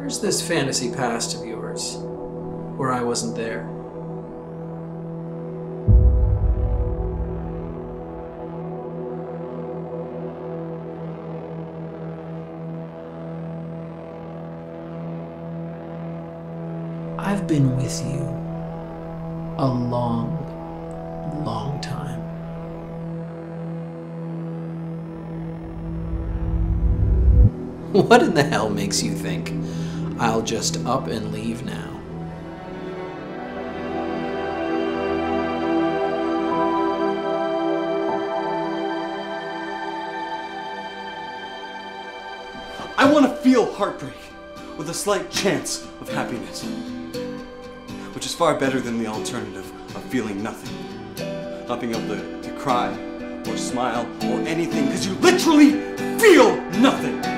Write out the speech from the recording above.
Where's this fantasy past of yours, where I wasn't there? I've been with you a long, long time. What in the hell makes you think I'll just up and leave now? I want to feel heartbreak with a slight chance of happiness, which is far better than the alternative of feeling nothing. Not being able to cry or smile or anything, because you literally feel nothing.